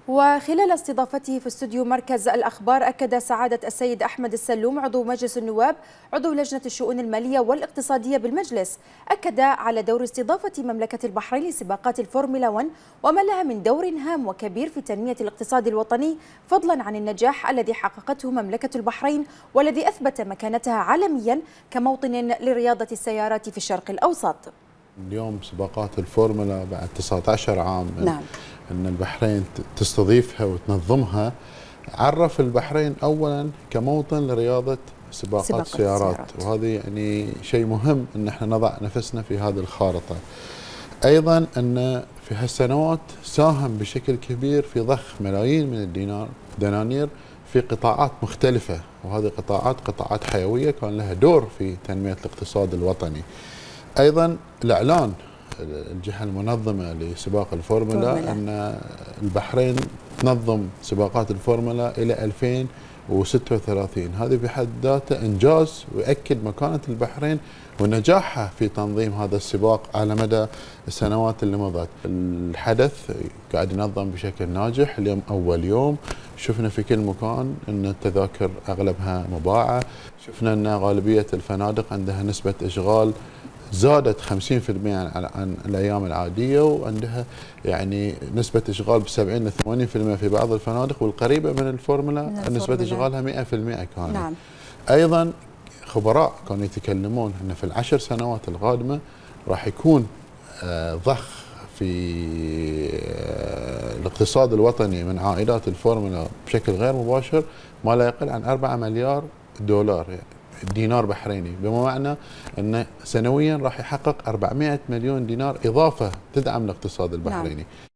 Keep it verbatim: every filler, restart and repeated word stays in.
وخلال استضافته في استوديو مركز الأخبار، أكد سعادة السيد أحمد السلوم عضو مجلس النواب عضو لجنة الشؤون المالية والاقتصادية بالمجلس، أكد على دور استضافة مملكة البحرين لسباقات الفورمولا واحد وما لها من دور هام وكبير في تنمية الاقتصاد الوطني، فضلا عن النجاح الذي حققته مملكة البحرين والذي أثبت مكانتها عالميا كموطن لرياضة السيارات في الشرق الأوسط. اليوم سباقات الفورمولا بعد تسعة عشر عام نعم. أن البحرين تستضيفها وتنظمها، عرف البحرين أولا كموطن لرياضة سباقات سباق السيارات، وهذا يعني شيء مهم أن احنا نضع نفسنا في هذه الخارطة. أيضا أن في هالسنوات ساهم بشكل كبير في ضخ ملايين من الدينار دنانير في قطاعات مختلفة، وهذه قطاعات قطاعات حيوية كان لها دور في تنمية الاقتصاد الوطني. أيضا الإعلان الجهة المنظمة لسباق الفورمولا فورمولا. أن البحرين تنظم سباقات الفورمولا إلى ألفين وستة وثلاثين، هذه بحد ذاته إنجاز ويؤكد مكانة البحرين ونجاحها في تنظيم هذا السباق على مدى السنوات اللي مضت. الحدث قاعد ينظم بشكل ناجح، اليوم أول يوم، شفنا في كل مكان أن التذاكر أغلبها مباعة، شفنا أن غالبية الفنادق عندها نسبة إشغال زادت خمسين بالمئة عن, عن الايام العاديه، وعندها يعني نسبه اشغال ب سبعين إلى ثمانين بالمئة في بعض الفنادق، والقريبه من الفورمولا من نسبه اشغالها مئة بالمئة كانت. نعم. ايضا خبراء كانوا يتكلمون ان في العشر سنوات القادمه راح يكون ضخ في الاقتصاد الوطني من عائدات الفورمولا بشكل غير مباشر ما لا يقل عن أربعة مليار دولار يعني دينار بحريني، بما معنى أنه سنويا راح يحقق أربعمئة مليون دينار إضافة تدعم الاقتصاد البحريني. نعم.